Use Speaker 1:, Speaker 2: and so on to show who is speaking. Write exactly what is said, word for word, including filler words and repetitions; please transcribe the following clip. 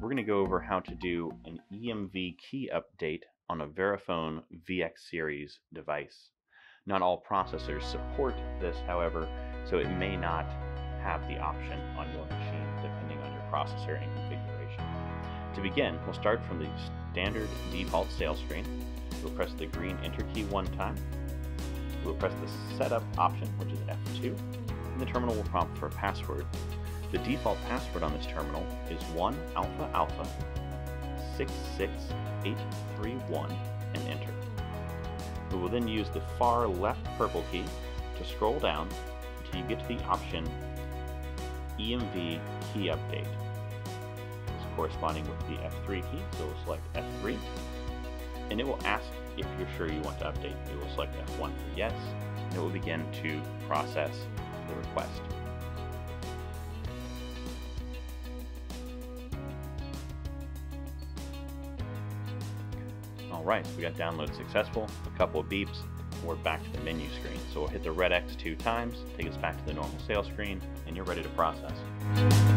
Speaker 1: we're going to go over how to do an E M V key update on a Verifone V X series device. Not all processors support this, however, so it may not have the option on your machine depending on your processor and configuration. To begin, we'll start from the standard default sales screen. We'll press the green enter key one time. We'll press the setup option, which is F two, and the terminal will prompt for a password. The default password on this terminal is one alpha alpha six six eight three one and enter. We will then use the far left purple key to scroll down until you get to the option E M V Key Update. This is corresponding with the F three key, so we'll select F three, and it will ask if you're sure you want to update. We will select F one for yes, and it will begin to process the request. Alright, so we got download successful, a couple of beeps, we're back to the menu screen. So we'll hit the red X two times, take us back to the normal sales screen, and you're ready to process.